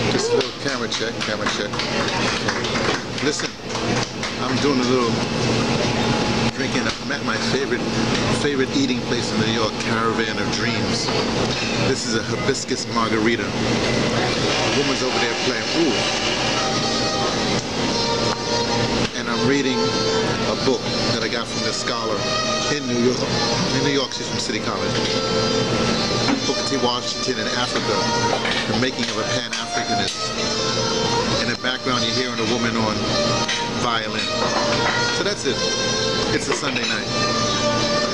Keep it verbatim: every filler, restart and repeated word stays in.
Just a little camera check, camera check. Okay. Listen, I'm doing a little drinking. I'm at my favorite favorite eating place in New York, Caravan of Dreams. This is a hibiscus margarita. The woman's over there playing, ooh. And I'm reading a book that I got from this scholar in New York. In New York, she's from City College. Booker T. Washington in Africa, the making of a Pan-Africanist. In the background, you're hearing a woman on violin. So that's it. It's a Sunday night.